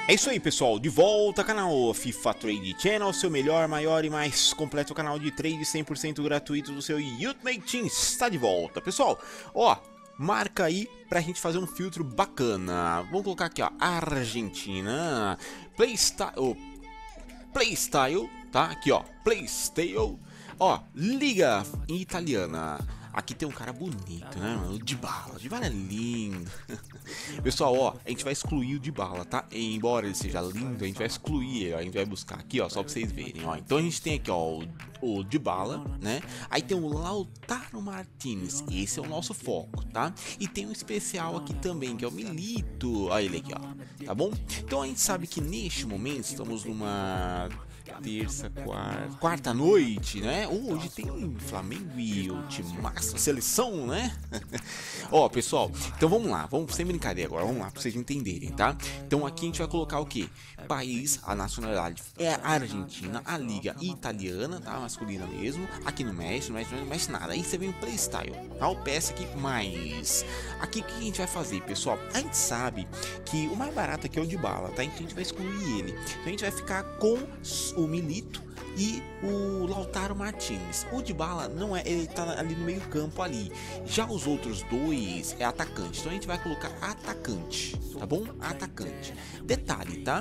É isso aí, pessoal, de volta ao canal FIFA Trade Channel, seu melhor, maior e mais completo canal de trade 100% gratuito do seu Ultimate Team está de volta. Pessoal, ó, marca aí pra gente fazer um filtro bacana. Vamos colocar aqui, ó, Argentina, Playstyle, tá? Aqui, ó, Playstyle, ó, Liga Italiana. Aqui tem um cara bonito, né, mano? O Dybala. O Dybala é lindo. Pessoal, ó, a gente vai excluir o Dybala, tá? Embora ele seja lindo, a gente vai excluir ele, ó. A gente vai buscar aqui, ó, só pra vocês verem, ó. Então a gente tem aqui, ó, o Dybala, né? Aí tem o Lautaro Martinez. Esse é o nosso foco, tá? E tem um especial aqui também, que é o Milito. Olha ele aqui, ó. Tá bom? Então a gente sabe que neste momento estamos numa terça, quarta noite, né? Hoje tem Flamengo e o Timaço, seleção, né? Ó, pessoal, então vamos lá, vamos sem brincadeira agora, vamos lá pra vocês entenderem, tá? Então aqui a gente vai colocar o que? País, a nacionalidade é a Argentina, a liga italiana, tá? Masculina mesmo. Aqui no México, não mexe nada. Aí você vem o Playstyle, tá? O PS aqui mais. Aqui o que a gente vai fazer, pessoal? A gente sabe que o mais barato aqui é o Dybala, tá? Então a gente vai excluir ele. Então a gente vai ficar com o Milito e o Lautaro Martinez. O Dybala não é, ele tá ali no meio campo ali. Já os outros dois é atacante. Então a gente vai colocar atacante, tá bom? Atacante. Detalhe, tá?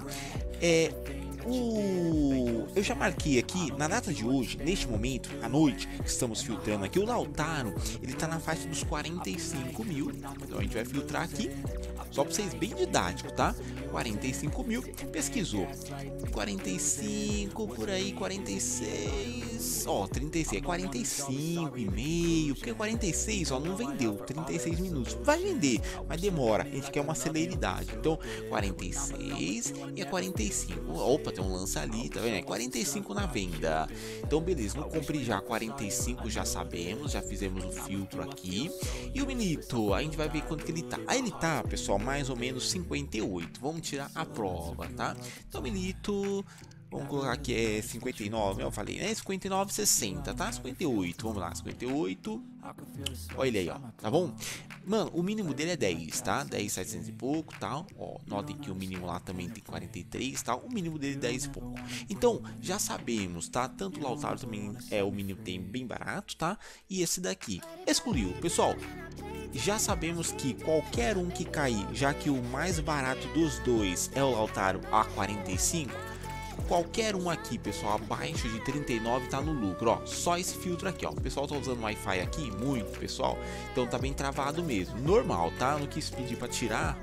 Eu já marquei aqui na data de hoje, neste momento, à noite, que estamos filtrando aqui, o Lautaro, ele tá na faixa dos 45 mil. Então a gente vai filtrar aqui, só para vocês, bem didático, tá? 45 mil, pesquisou 45, por aí 46, ó, 36, 45 e meio, porque 46, ó, não vendeu, 36 minutos, vai vender, mas demora, a gente quer uma celeridade, então 46 e 45, opa, tem um lance ali, tá vendo? É 45 na venda, então beleza, não compre já 45, já sabemos, já fizemos o filtro aqui, e o Milito, a gente vai ver quanto que ele tá, aí ele tá, pessoal, mais ou menos 58, vamos tirar a prova, tá? Então Milito, vamos colocar aqui é 59, eu falei, né? 59, 60, tá? 58, vamos lá, 58. Olha ele aí, ó, tá bom? Mano, o mínimo dele é 10, tá? 10, 700 e pouco, tal. Ó, notem que o mínimo lá também tem 43, tal. O mínimo dele é 10 e pouco. Então, já sabemos, tá? Tanto o Lautaro também é o mínimo tem bem barato, tá? E esse daqui excluiu, pessoal. Já sabemos que qualquer um que cair, já que o mais barato dos dois é o Lautaro a 45, qualquer um aqui, pessoal, abaixo de 39 tá no lucro, ó, só esse filtro aqui, ó, o pessoal tá usando Wi-Fi aqui, muito, pessoal, então tá bem travado mesmo, normal, tá, não quis pedir pra tirar,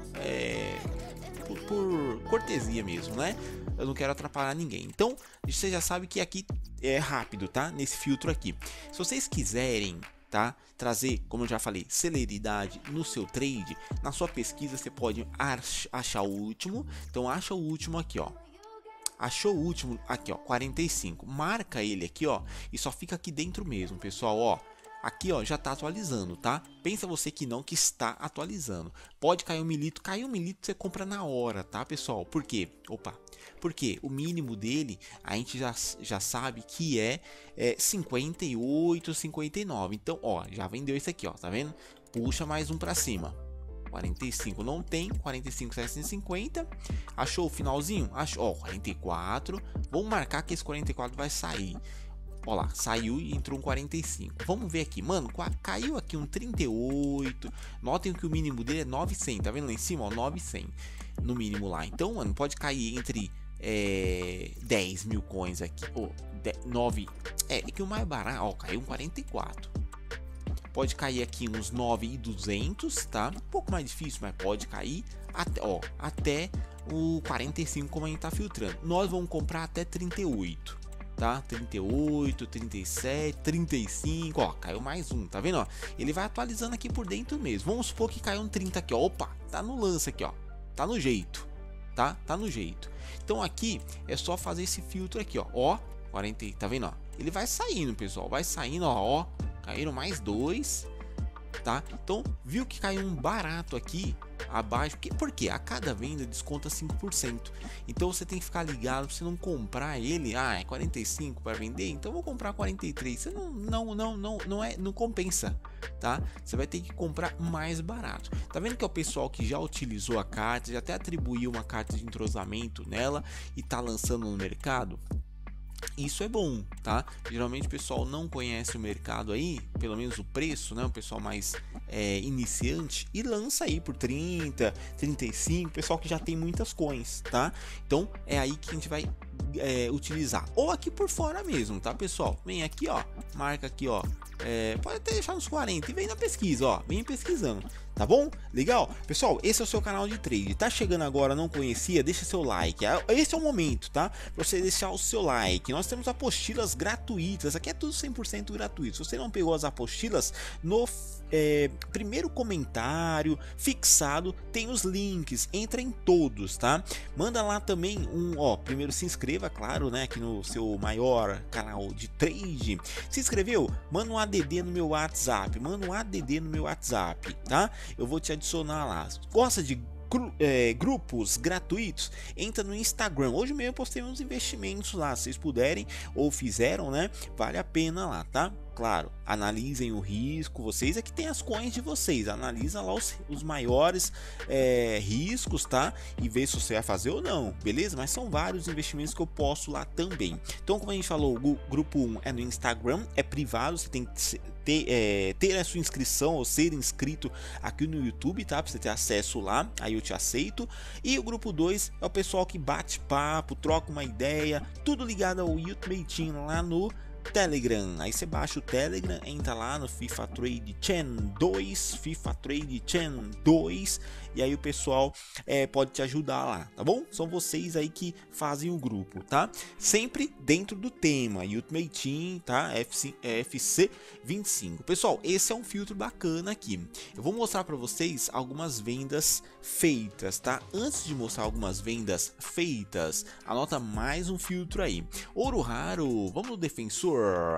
por cortesia mesmo, né, eu não quero atrapalhar ninguém, então, você já sabe que aqui é rápido, tá, nesse filtro aqui, se vocês quiserem, tá? Trazer, como eu já falei, celeridade no seu trade, na sua pesquisa você pode achar o último, então acha o último aqui, ó. Achou o último aqui, ó, 45. Marca ele aqui, ó, e só fica aqui dentro mesmo, pessoal, ó. Aqui, ó, já tá atualizando, tá? Pensa você que não, que está atualizando. Pode cair um Milito, caiu um Milito, você compra na hora, tá, pessoal? Por quê? Opa, porque o mínimo dele, a gente já sabe que é 58, 59. Então, ó, já vendeu esse aqui, ó, tá vendo? Puxa mais um pra cima. 45 não tem, 45, 750. Achou o finalzinho? Achou, ó, 44. Vamos marcar que esse 44 vai sair. Ó lá, saiu e entrou um 45. Vamos ver aqui, mano, caiu aqui um 38. Notem que o mínimo dele é 900, tá vendo lá em cima, ó, 900 no mínimo lá. Então, mano, pode cair entre 10 mil coins aqui, ou 9, que o mais barato, ó, caiu um 44. Pode cair aqui uns 9.200, tá? Um pouco mais difícil, mas pode cair até o 45, como a gente tá filtrando. Nós vamos comprar até 38. Tá? 38, 37, 35, ó, caiu mais um, tá vendo, ó? Ele vai atualizando aqui por dentro mesmo. Vamos supor que caiu um 30 aqui, ó. Opa, tá no lance aqui, ó. Tá no jeito, tá? Tá no jeito. Então aqui é só fazer esse filtro aqui, ó. 40, tá vendo, ó? Ele vai saindo, pessoal, vai saindo, ó. Caíram mais dois, tá? Então, viu que caiu um barato aqui abaixo, porque a cada venda desconta 5%. Então você tem que ficar ligado para você não comprar ele, é 45 para vender, então eu vou comprar 43. Você não compensa, tá? Você vai ter que comprar mais barato. Tá vendo que é o pessoal que já utilizou a carta, já até atribuiu uma carta de entrosamento nela e tá lançando no mercado? Isso é bom, tá? Geralmente o pessoal não conhece o mercado aí, pelo menos o preço, né? O pessoal mais iniciante, e lança aí por 30, 35, pessoal que já tem muitas coins, tá? Então é aí que a gente vai utilizar, ou aqui por fora mesmo, tá, pessoal? Vem aqui, ó, marca aqui, ó, pode até deixar nos 40 e vem na pesquisa, ó, vem pesquisando, tá bom? Legal? Pessoal, esse é o seu canal de trade, tá chegando agora, não conhecia? Deixa seu like, esse é o momento, tá? Pra você deixar o seu like. Nós temos apostilas gratuitas, aqui é tudo 100% gratuito. Se você não pegou as apostilas, no primeiro comentário fixado tem os links, entra em todos, tá? Manda lá também primeiro se inscreva, claro, né, aqui no seu maior canal de trade. Se inscreveu? Manda um ADD no meu WhatsApp, tá? Eu vou te adicionar lá. Gosta de grupos gratuitos? Entra no Instagram. Hoje mesmo eu postei uns investimentos lá, se vocês puderem ou fizeram, né? Vale a pena lá, tá? Claro, analisem o risco, vocês é que tem as coins de vocês, analisa lá os maiores riscos, tá? E vê se você vai fazer ou não, beleza? Mas são vários investimentos que eu posto lá também. Então, como a gente falou, o grupo 1 é no Instagram, é privado, você tem que ter a sua inscrição ou ser inscrito aqui no YouTube, tá? Pra você ter acesso lá, aí eu te aceito. E o grupo 2 é o pessoal que bate papo, troca uma ideia, tudo ligado ao Ultimate Team lá no Telegram. Aí você baixa o Telegram, entra lá no FIFA Trade Chain 2, e aí o pessoal pode te ajudar lá, tá bom? São vocês aí que fazem o grupo, tá? Sempre dentro do tema Ultimate Team, tá? FC 25. Pessoal, esse é um filtro bacana aqui. Eu vou mostrar para vocês algumas vendas feitas, tá? Antes de mostrar algumas vendas feitas, anota mais um filtro aí. Ouro raro, vamos no defensor.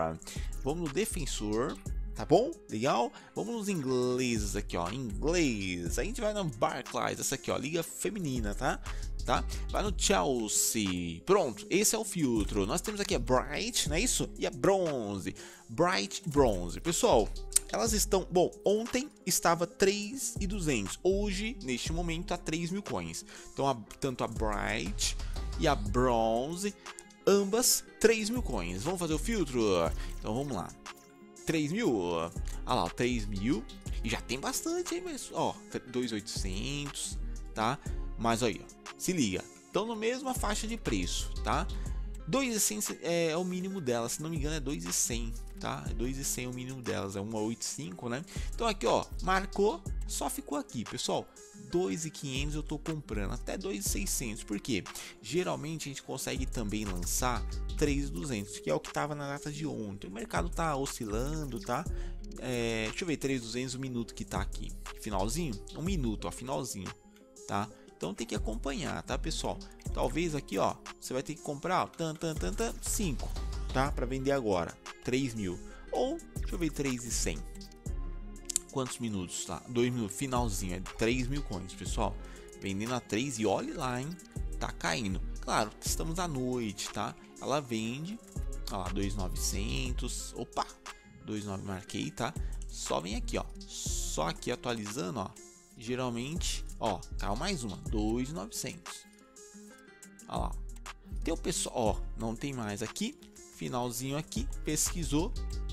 Tá bom? Legal? Vamos nos ingleses aqui, ó. Inglês. A gente vai no Barclays, essa aqui, ó. Liga feminina, tá? Vai no Chelsea. Pronto, esse é o filtro. Nós temos aqui a Bright, não é isso? E a Bronze. Bright e Bronze. Pessoal, elas estão... Bom, ontem estava 3.200. Hoje, neste momento, tá 3.000 coins. Então, tanto a Bright e a Bronze... ambas 3.000 coins. Vamos fazer o filtro? Então vamos lá. 3.000. Olha lá, 3.000. E já tem bastante aí, mas ó, 2.800, tá? Mas aí, ó, se liga. Estão na mesma faixa de preço, tá? 2.100 é o mínimo delas, se não me engano é 2.100, tá? 2.100 é o mínimo delas, é 1.85, né? Então aqui, ó, marcou, só ficou aqui, pessoal. 2.500 eu tô comprando, até 2.600, porque geralmente a gente consegue também lançar 3.200, que é o que tava na data de ontem. O mercado tá oscilando, tá? Deixa eu ver, 3.200 o minuto que tá aqui, finalzinho, 1 minuto, ó, finalzinho, tá? Então tem que acompanhar, tá, pessoal? Talvez aqui, ó, você vai ter que comprar, ó, 5, tá? Para vender agora, 3.000. Ou, deixa eu ver, 3.100. Quantos minutos, tá? 2 minutos, finalzinho, é 3.000 coins, pessoal. Vendendo a 3 e olhe lá, hein? Tá caindo. Claro, estamos à noite, tá? Ela vende, ó lá, 2.900. Opa, 2.900 marquei, tá? Só vem aqui, ó. Só aqui atualizando, ó. Geralmente, ó, caiu mais uma, 2.900. Olha lá. Tem o pessoal, ó, não tem mais aqui. Finalzinho aqui, pesquisou.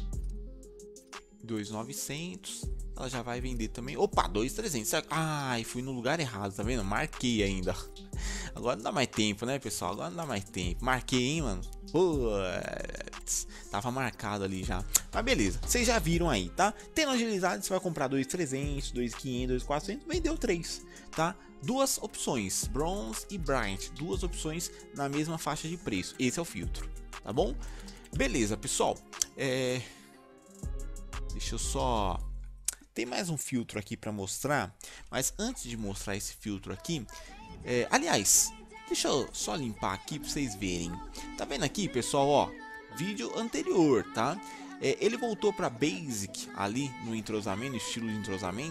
2.900. Ela já vai vender também. Opa, 2.300. Ai, fui no lugar errado, tá vendo? Marquei ainda. Agora não dá mais tempo, né, pessoal? Agora não dá mais tempo. Marquei, hein, mano? Putz, tava marcado ali já. Mas beleza, vocês já viram aí, tá? Tendo agilidade, você vai comprar 2.300, 2.500, 2.400, vendeu 3, tá? Duas opções, Bronze e Bright. Duas opções na mesma faixa de preço. Esse é o filtro, tá bom? Beleza, pessoal. Deixa eu só... Tem mais um filtro aqui para mostrar, mas antes de mostrar esse filtro aqui, aliás, deixa eu só limpar aqui para vocês verem. Tá vendo aqui, pessoal, ó, vídeo anterior, tá? Ele voltou para Basic ali no entrosamento, estilo de entrosamento,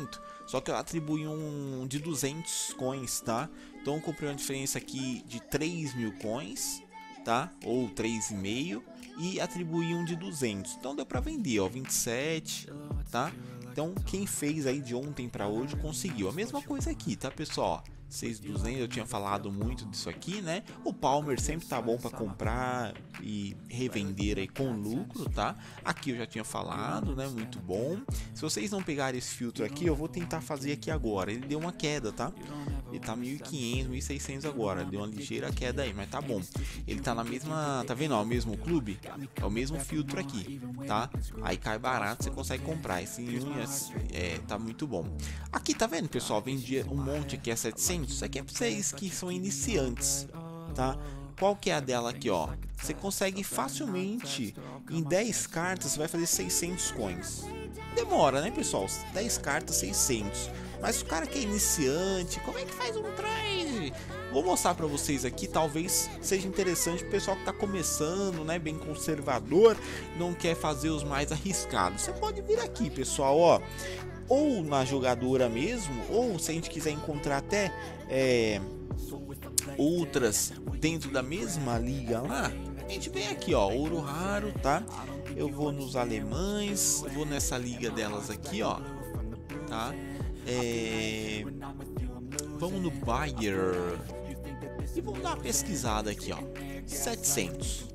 só que eu atribuí um de 200 coins, tá? Então eu comprei uma diferença aqui de 3.000 coins, tá? Ou 3,5 e atribuí um de 200. Então deu para vender, ó, 27, tá? Então quem fez aí de ontem para hoje conseguiu. A mesma coisa aqui, tá, pessoal? 6.200, eu tinha falado muito disso aqui, né? O Palmer sempre tá bom para comprar e revender aí com lucro, tá? Aqui eu já tinha falado, né? Muito bom. Se vocês não pegarem esse filtro aqui, eu vou tentar fazer aqui agora. Ele deu uma queda, tá? Ele tá 1.500, 1.600 agora. Deu uma ligeira queda aí, mas tá bom. Ele tá na mesma, tá vendo? Ó, o mesmo clube, é o mesmo filtro aqui, tá? Aí cai barato, você consegue comprar. Esse tá muito bom. Aqui tá vendo, pessoal? Vendi um monte aqui a 700. Isso aqui é para vocês que são iniciantes, tá? Qual que é a dela aqui, ó? Você consegue facilmente, em 10 cartas, você vai fazer 600 coins. Demora, né, pessoal? 10 cartas, 600. Mas o cara que é iniciante, como é que faz um trade? Vou mostrar para vocês aqui, talvez seja interessante pro pessoal que tá começando, né, bem conservador, não quer fazer os mais arriscados. Você pode vir aqui, pessoal, ó. Ou na jogadora mesmo, ou se a gente quiser encontrar até outras dentro da mesma liga lá, a gente vem aqui, ó, ouro raro, tá? Eu vou nos alemães, vou nessa liga delas aqui, ó, tá? Vamos no Bayer e vamos dar uma pesquisada aqui, ó, 700.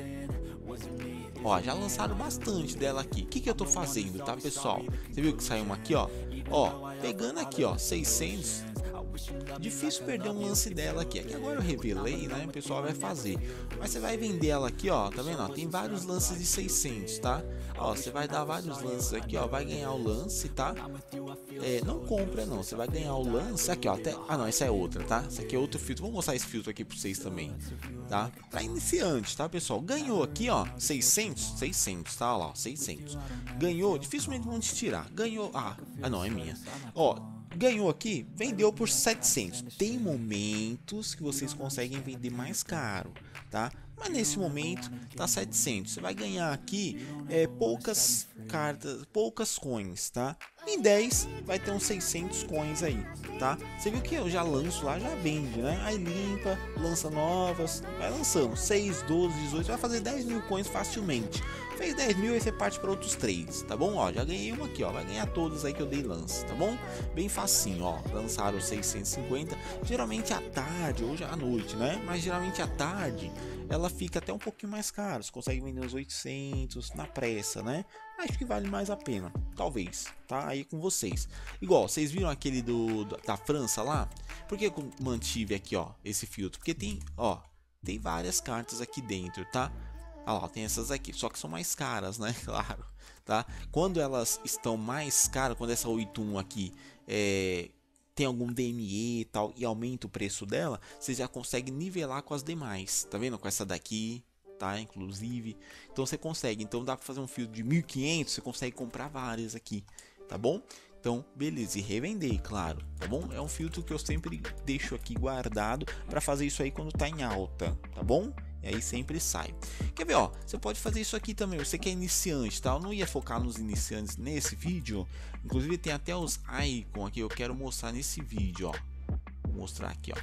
Ó, já lançaram bastante dela aqui. O que eu tô fazendo, tá, pessoal? Você viu que saiu uma aqui, ó? Ó, pegando aqui, ó, 600. Difícil perder um lance dela aqui. Aqui agora eu revelei, né? O pessoal vai fazer. Mas você vai vender ela aqui, ó. Tá vendo? Ó, tem vários lances de 600, tá? Ó, você vai dar vários lances aqui, ó. Vai ganhar o lance, tá? Não compra, não. Você vai ganhar o lance aqui, ó. Ah, não. Essa é outra, tá? Esse aqui é outro filtro. Vou mostrar esse filtro aqui pra vocês também, tá? Pra iniciante, tá, pessoal? Ganhou aqui, ó. 600, tá? Olha lá, ó, 600. Ganhou. Dificilmente vão te tirar. Ganhou. Ah, não. É minha. Ó. Ganhou aqui, vendeu por 700. Tem momentos que vocês conseguem vender mais caro, tá? Mas nesse momento tá 700. Você vai ganhar aqui poucas cartas, poucas coins, tá? Em 10 vai ter uns 600 coins aí, tá? Você viu que eu já lanço lá, já vende, né? Aí limpa, lança novas, vai lançando 6, 12, 18, vai fazer 10.000 coins facilmente. Fez 10.000 e você parte para outros 3, tá bom? Ó, já ganhei uma aqui, ó, vai ganhar todas aí que eu dei lance, tá bom? Bem facinho, ó, lançaram 650, geralmente à tarde, hoje à noite, né? Mas geralmente à tarde ela fica até um pouquinho mais cara, você consegue vender uns 800 na pressa, né? Acho que vale mais a pena, talvez, tá? Aí com vocês. Igual, vocês viram aquele da França lá? Por que eu mantive aqui, ó, esse filtro? Porque tem, ó, tem várias cartas aqui dentro, tá? Ah lá, tem essas aqui, só que são mais caras, né? Claro, tá? Quando elas estão mais caras, quando essa 81 aqui tem algum DME e tal e aumenta o preço dela, você já consegue nivelar com as demais, tá vendo? Com essa daqui, tá? Inclusive, então você consegue, então dá para fazer um filtro de 1.500, você consegue comprar várias aqui, tá bom? Então, beleza, e revender, claro, tá bom? É um filtro que eu sempre deixo aqui guardado para fazer isso aí quando tá em alta, tá bom? E aí sempre sai. Quer ver, ó? Você pode fazer isso aqui também. Você que é iniciante, tá? Eu não ia focar nos iniciantes nesse vídeo. Inclusive tem até os icons aqui. Eu quero mostrar nesse vídeo, ó. Vou mostrar aqui,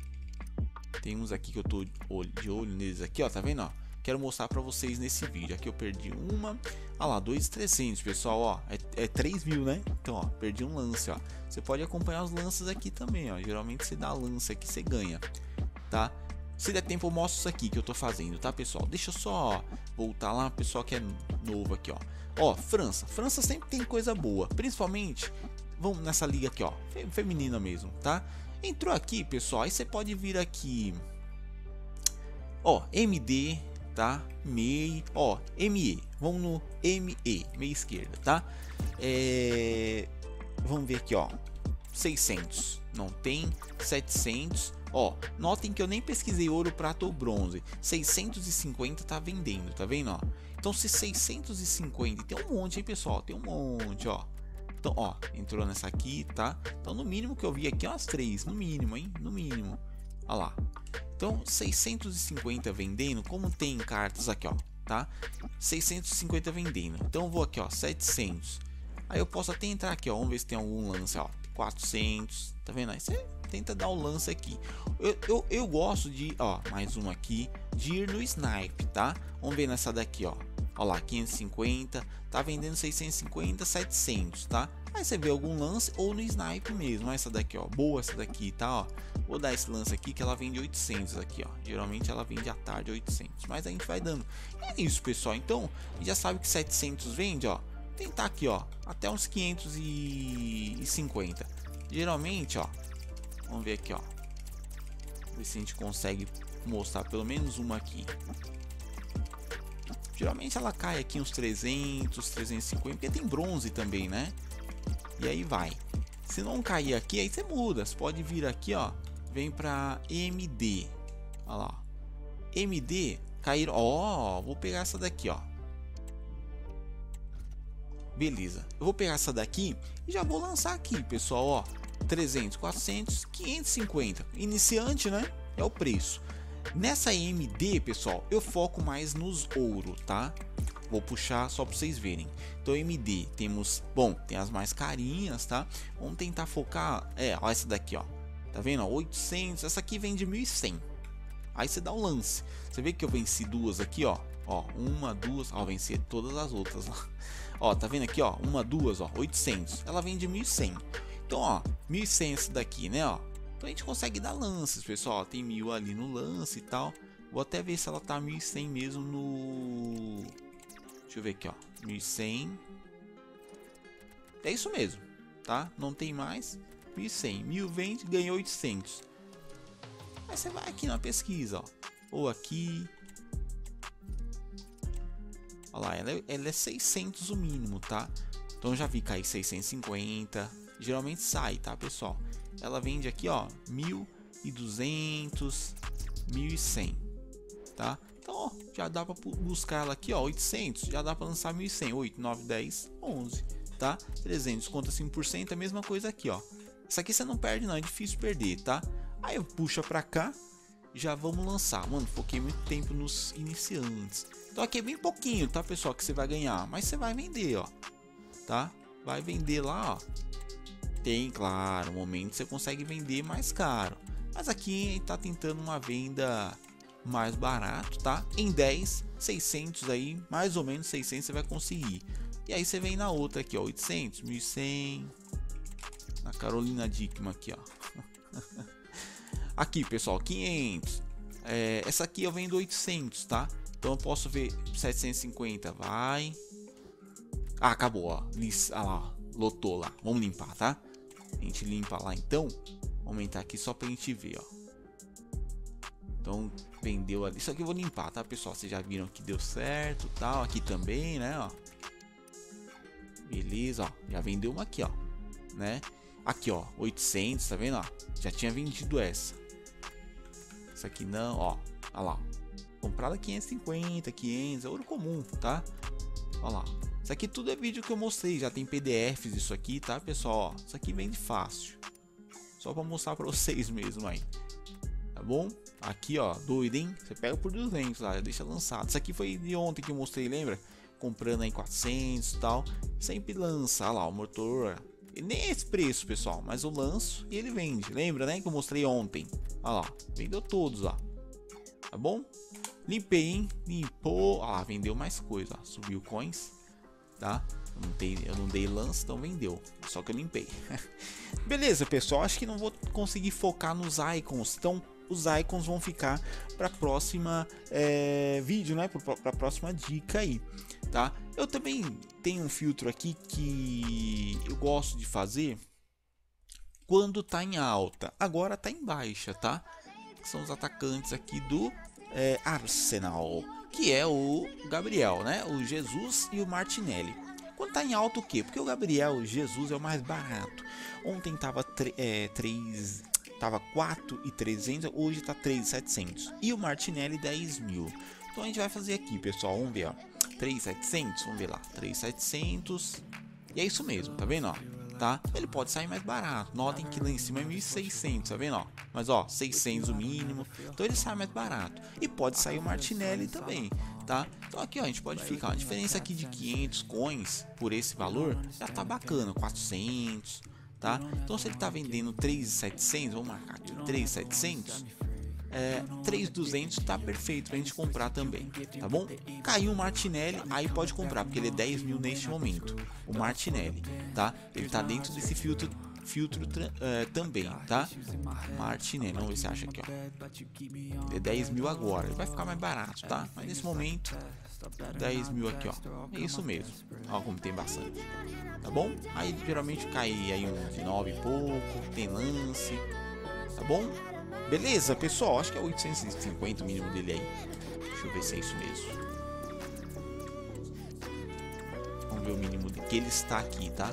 ó. Tem uns aqui que eu tô de olho neles aqui, ó. Tá vendo, ó? Quero mostrar para vocês nesse vídeo. Aqui eu perdi uma. Ah lá, 2.300, pessoal, ó. É 3.000, né? Então, ó, perdi um lance, ó. Você pode acompanhar os lances aqui também, ó. Geralmente você dá lance aqui, você ganha, tá? Se der tempo eu mostro isso aqui que eu tô fazendo, tá, pessoal? Deixa eu só voltar lá, pessoal que é novo aqui, ó. Ó, França. França sempre tem coisa boa, principalmente, vamos nessa liga aqui, ó, feminina mesmo, tá? Entrou aqui, pessoal, aí você pode vir aqui, ó, MD, tá? MEI, ó, ME. Vamos no ME, meia esquerda, tá? Vamos ver aqui, ó, 600, não tem, 700. Ó, notem que eu nem pesquisei ouro, prata ou bronze. 650 tá vendendo, tá vendo, ó? Então se 650, tem um monte, hein, pessoal? Tem um monte, ó. Então, ó, entrou nessa aqui, tá? Então no mínimo que eu vi aqui é umas 3, no mínimo, hein? No mínimo. Ó lá. Então 650 vendendo, como tem cartas aqui, ó, tá? 650 vendendo. Então eu vou aqui, ó, 700. Aí eu posso até entrar aqui, ó, vamos ver se tem algum lance, ó, 400, tá vendo? Aí você tenta dar o lance aqui. Eu gosto de, ó, mais uma aqui, de ir no snipe, tá? Vamos ver nessa daqui, ó. Ó lá, 550, tá vendendo 650, 700, tá? Aí você vê algum lance ou no snipe mesmo. Essa daqui, ó, boa essa daqui, tá? Ó, vou dar esse lance aqui que ela vende 800 aqui, ó. Geralmente ela vende à tarde 800, mas a gente vai dando. É isso, pessoal. Então, já sabe que 700 vende, ó. Tentar aqui, ó, até uns 550. Geralmente, ó, vamos ver aqui, ó. Ver se a gente consegue mostrar pelo menos uma aqui. Geralmente ela cai aqui uns 300, 350, porque tem bronze também, né? E aí vai. Se não cair aqui, aí você muda. Você pode vir aqui, ó, vem pra MD. Olha lá. MD, cair, ó, vou pegar essa daqui, ó. Beleza, eu vou pegar essa daqui e já vou lançar aqui, pessoal, ó, 300, 400, 550, iniciante, né, é o preço. Nessa MD, pessoal, eu foco mais nos ouro, tá? Vou puxar só para vocês verem. Então MD, temos, bom, tem as mais carinhas, tá? Vamos tentar focar, ó, essa daqui, ó, tá vendo, ó, 800, essa aqui vem de 1100. Aí você dá um lance, você vê que eu venci duas aqui, ó, uma, duas, ó, venci todas as outras lá. Ó, tá vendo aqui, ó, uma, duas, ó, 800. Ela vem de 1100. Então, ó, 1100 esse daqui, né, ó. Então a gente consegue dar lances, pessoal. Tem 1000 ali no lance e tal. Vou até ver se ela tá 1100 mesmo no... Deixa eu ver aqui, ó, 1100. É isso mesmo, tá? Não tem mais. 1100. 1000 vende, ganhou 800. Aí você vai aqui na pesquisa, ó. Ou aqui... Olha lá, ela é 600 o mínimo, tá? Então eu já vi cair 650. Geralmente sai, tá, pessoal? Ela vende aqui, ó, 1200, 1100, tá? Então, ó, já dá para buscar ela aqui, ó, 800. Já dá para lançar 1100, 8, 9, 10, 11, tá? 300, conta 5%, a mesma coisa aqui, ó. Essa aqui você não perde, não, é difícil perder, tá? Aí eu puxo para cá. Já vamos lançar. Mano, foquei muito tempo nos iniciantes. Então aqui é bem pouquinho, tá, pessoal, que você vai ganhar. Mas você vai vender, ó. Tá? Vai vender lá, ó. Tem, claro, um momento você consegue vender mais caro. Mas aqui a gente tá tentando uma venda mais barato, tá? Em 10, 600 aí, mais ou menos 600 você vai conseguir. E aí você vem na outra aqui, ó, 800, 1100. Na Carolina Dickman aqui, ó. Aqui, pessoal, 500. Essa aqui eu vendo 800, tá? Então eu posso ver 750, vai. Ah, acabou, ó. Ah lá, lotou lá. Vamos limpar, tá? A gente limpa lá então. Vou aumentar aqui só pra gente ver, ó. Então, vendeu ali. Isso aqui eu vou limpar, tá, pessoal? Vocês já viram que deu certo, tal. Aqui também, né, ó. Beleza, ó. Já vendeu uma aqui, ó. Né? Aqui, ó. 800, tá vendo, ó? Já tinha vendido essa. Essa aqui não, ó. Olha lá. Comprada 550, 500. É ouro comum, tá? Olha lá. Isso aqui tudo é vídeo que eu mostrei. Já tem PDFs isso aqui, tá, pessoal? Ó, isso aqui vende fácil. Só pra mostrar pra vocês mesmo aí. Tá bom? Aqui, ó. Doido, hein? Você pega por 200 lá. Já deixa lançado. Isso aqui foi de ontem que eu mostrei, lembra? Comprando aí 400 e tal. Sempre lança. Olha lá, o motor... Nem é esse preço, pessoal, mas eu lanço e ele vende. Lembra, né, que eu mostrei ontem? Olha lá, vendeu todos, ó. Tá bom? Limpei, hein? Limpou. Ah, vendeu mais coisa, ó. Subiu coins, tá? Eu não dei lance, então vendeu. Só que eu limpei. Beleza, pessoal. Acho que não vou conseguir focar nos icons. Então, os icons vão ficar para próxima vídeo, né? Para próxima dica aí, tá? Eu também tenho um filtro aqui que eu gosto de fazer quando tá em alta. Agora tá em baixa, tá? São os atacantes aqui do Arsenal, que é o Gabriel, né? O Jesus e o Martinelli. Quando tá em alta o quê? Porque o Gabriel, o Jesus é o mais barato. Ontem tava 4.300, hoje tá 3.700. E o Martinelli 10.000. Então a gente vai fazer aqui, pessoal, vamos ver, ó. 3.700, vamos ver lá, 3.700. E é isso mesmo, tá vendo, ó? Tá? Ele pode sair mais barato. Notem que lá em cima é 1.600, tá vendo, ó? Mas ó, 600 o mínimo. Então ele sai mais barato. E pode sair o Martinelli também. tá? Então aqui ó, a gente pode ficar, a diferença aqui de 500 coins por esse valor já tá bacana, 400, tá? Então se ele tá vendendo 3.700, vamos marcar aqui 3.700, 3.200 tá perfeito pra gente comprar também, tá bom? Caiu o Martinelli, aí pode comprar, porque ele é 10 mil neste momento, o Martinelli, tá? Ele tá dentro desse filtro também, tá? Martinelli, vamos ver se acha aqui, ó. É 10 mil agora, ele vai ficar mais barato, tá? Mas nesse momento, 10 mil aqui, ó. É isso mesmo. Ó, como tem bastante, tá bom? Aí geralmente cai aí um de 9 e pouco, tem lance, tá bom? Beleza, pessoal? Acho que é 850 o mínimo dele aí. Deixa eu ver se é isso mesmo. Vamos ver o mínimo que ele está aqui, tá?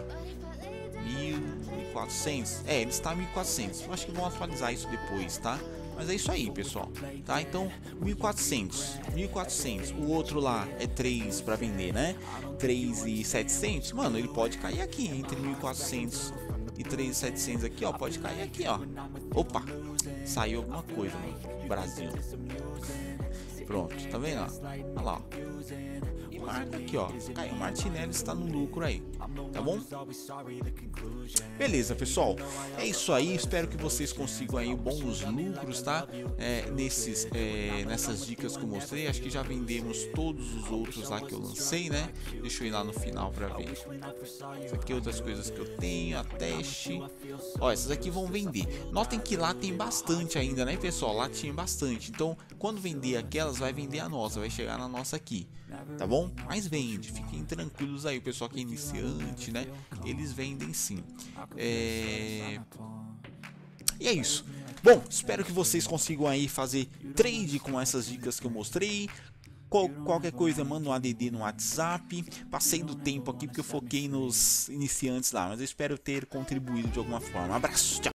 1.400. Ele está 1.400. Eu acho que vão atualizar isso depois, tá? Mas é isso aí, pessoal, tá? Então 1.400. O outro lá é 3 para vender, né? 3.700. Mano, ele pode cair aqui entre 1.400 e 3.700 aqui, ó. Pode cair aqui, ó. Opa, saiu alguma coisa no Brasil. Pronto, tá vendo? Olha lá, ó. E marca aqui, ó. Caiu o Martinelli, está no lucro aí, tá bom? Beleza, pessoal, é isso aí. Espero que vocês consigam aí bons lucros, tá? Nessas dicas que eu mostrei. Acho que já vendemos todos os outros lá que eu lancei, né? Deixa eu ir lá no final para ver. Isso aqui é outras coisas que eu tenho, a teste. Ó, essas aqui vão vender. Notem que lá tem bastante ainda, né, pessoal? Lá tinha bastante. Então, quando vender aquelas, vai vender a nossa, vai chegar na nossa aqui, tá bom? Mas vende, fiquem tranquilos aí, o pessoal que é iniciante, né? Eles vendem sim. E é isso. Bom, espero que vocês consigam aí fazer trade com essas dicas que eu mostrei. Qualquer coisa, manda um ADD no WhatsApp. Passei do tempo aqui porque eu foquei nos iniciantes lá, mas eu espero ter contribuído de alguma forma. Abraço, tchau!